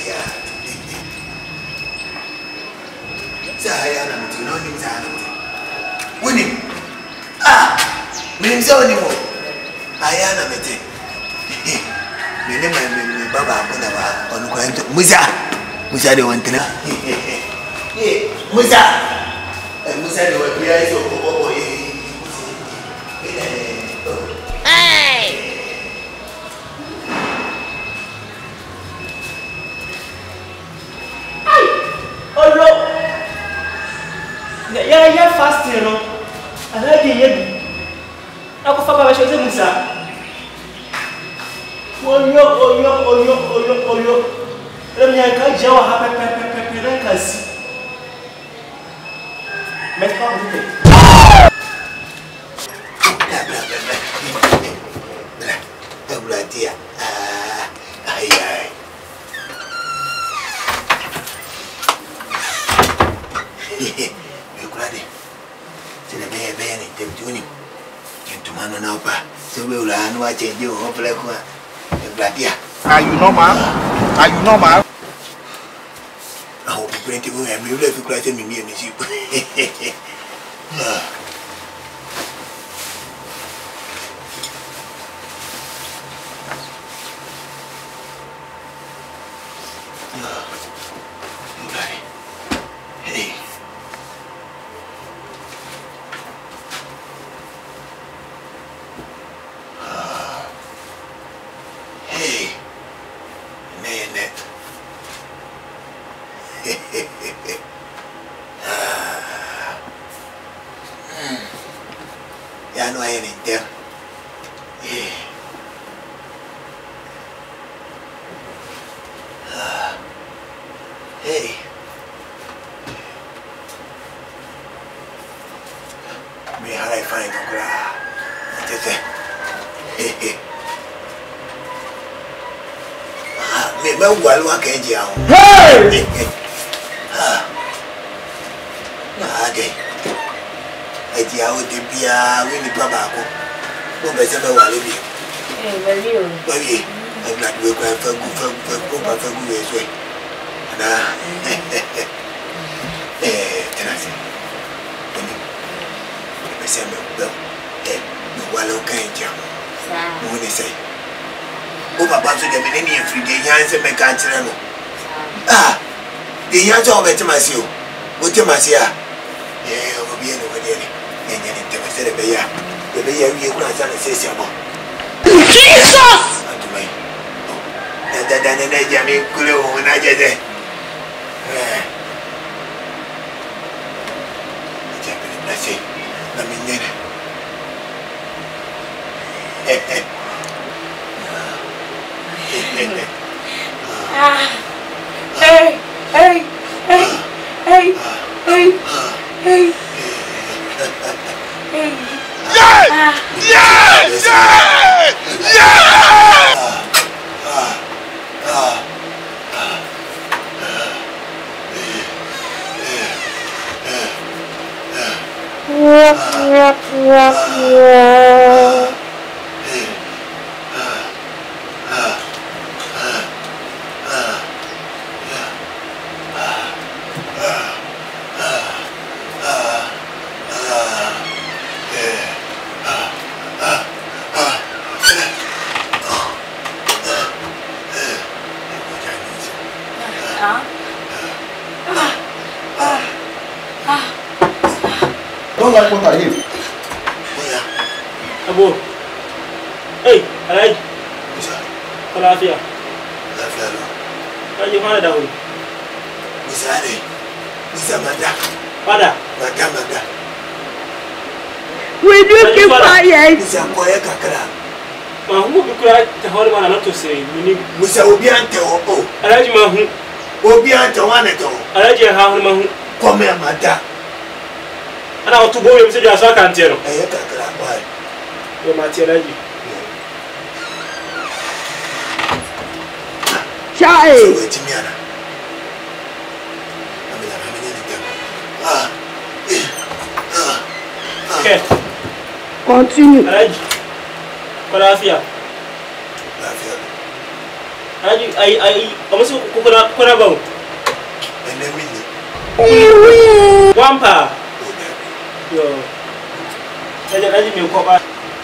Saya nak mesti nak ni saya nak. Wini. Ah, minum saya ni mo. Ayah nak mesti. Minum baba aku nak bah. Orang kau yang tu Musa. Musa dia orang tena. Musa. Musa dia orang biasa itu. Ya fasting no. Ada dia ni. Aku faham apa maksud Musa. Oyo. Ramnya kau jawab apa kasi. Mereka betul. Belah dia. Ayai. Kurade. Sina bebe ni temtuni. Kentumano na opa. Sobe ulanu wa change o opele kwa. Belah dia. Are you normal? Are you normal? Aku berhenti pun ambil ulah tu kelas ni ni sih. Ya no hay en inter. Hey. Me harai fine kokra. Tete. Me walu akeji ahun. Hey. Ade. Eji awo de bia we ni baba ko. Bo be se be wale bi. Very o. Baby, I blood we go fa gu we so. Ana. Tenasi. Ni. Be se me do. No wale o kan jam. Mo ni say. O baba so de me ni free de yan se me kan tire no. De yan so be temasi o. O temasi a. O bi no we de ni. Nyanya temasi de be ya. De be ya wi e kuna sana se amo. Jesus! Atumai. Dan jami kulo na jede. Jabe nasi. Na minyene. Don't like what I hear. Abu. Hey, alright. Bisa. Kalafia. Lafiya lo. Kaje fara da hu. Bisa ne. Bisa mada. Fada. Mada. We do keep quiet. Bisa koye kakra. Ma hu bi kura ta hore mana na to se ni. Bisa obi ante o. Alaji ma hu. Obi ante wane to. Alaji ha hu ma hu. Come mada. Ana otubo yo mse ja so kan tiero. Kakra kwa. Yo ma tiero ji. Chai. Wetimiana. Amina ni dem. Okay. Continue. Alaji. Kalafia. Lafiya. I almost could have go. And then me. Wampa. Yo. I didn't mean Papa.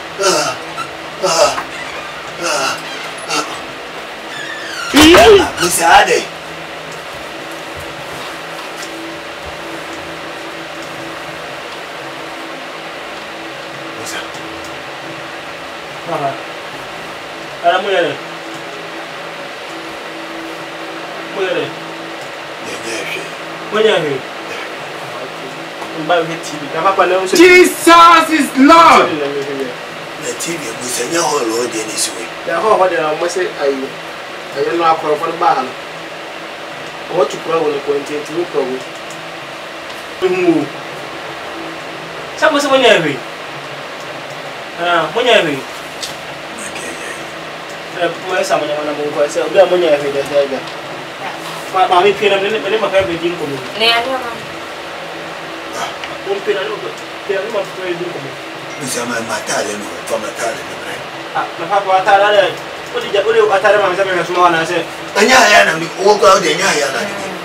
Miss Ade. I'm wearing. Jesus is Lord. The TV was a whole load in this way. The whole what I must say, I don't know for the barn. What to grow on a point to look over. Someone's when you're having. When you're having. Someone I said, when you're having. Mammy pin a minute of everything for me. Don't pin a little bit. They are not very good for me. Miss Matalin from a talent. My papa, what did you do? I tell him as small and I said, and Yana walk out in Yana.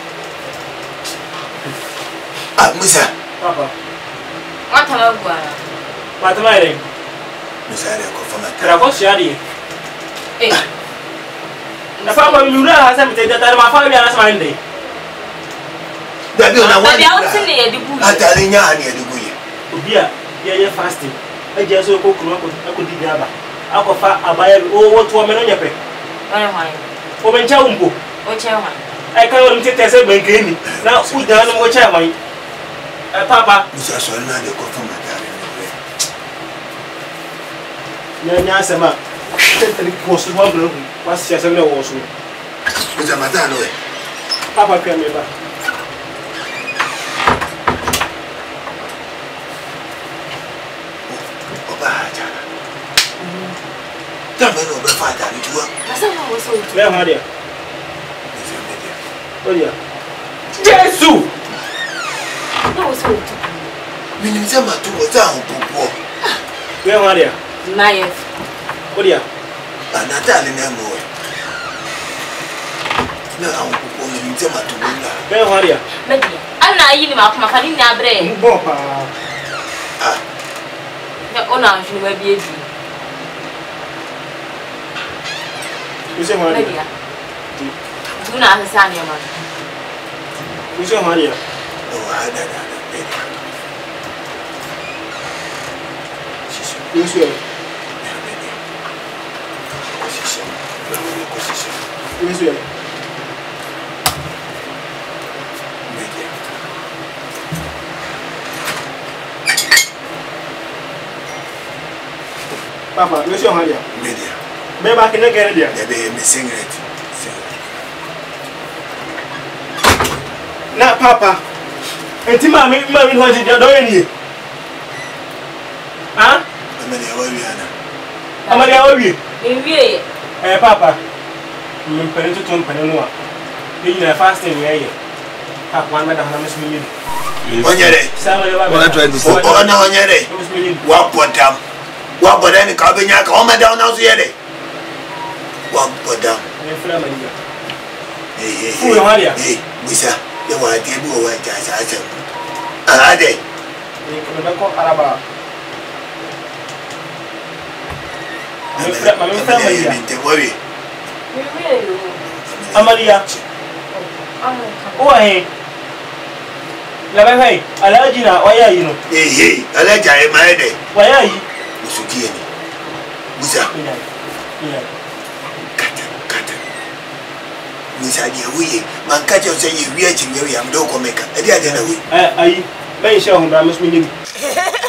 Musa, Papa, What am I? what am I? Miss Ada from a Travel Shadi. The farmer you know has everything that my family has Monday. That you know what I telling you near the Guya. Dear, yeah, fasting. I just so cook, I could dig up. I could fire a buyer over 2 men on your pay. Woman Chaumbo. I can't take a 7 guinea. Now, who doesn't watch out my Papa? Mr. Solana, the cook from a talent. Yasama. Was one room. What's just a no also? Mr. Matano. Papa came back. Don't know the father. Where are you? Oh, yeah. Jesus! No, so Minimum to a town. Where are you? Naive. Oh, yeah. And Natalie Nemo. No, I'm to Where are you? I'm not even my family brain. The owner will be a You say, Maria. Do not understand your man. You say, Maria. Oh, I don't know. You say, you say, Papa, you say, Maria. Media. Maybe I can get it there. They be singing it. Now, Papa, and Tima, maybe what did you do in here? Huh? How many are you? Eh, Papa, you pay to Tom Panua. You are fasting here. Have 1 minute, how much million? On your day. What I'm trying to say. Oh, no, on your day. What put down? What put any Cabinet? Oh, my down now, here. What put down? Hey, Missa, you want to table away just as a day. You can call Araba. Worry. Amalia. Oh, hey. Hey, Alagina, why are you? Hey, Alaja, my day. Why are you? Musa. Misa dia we man catch you say you reach me we am do come make. E dey dey na we. I may show him I must mean.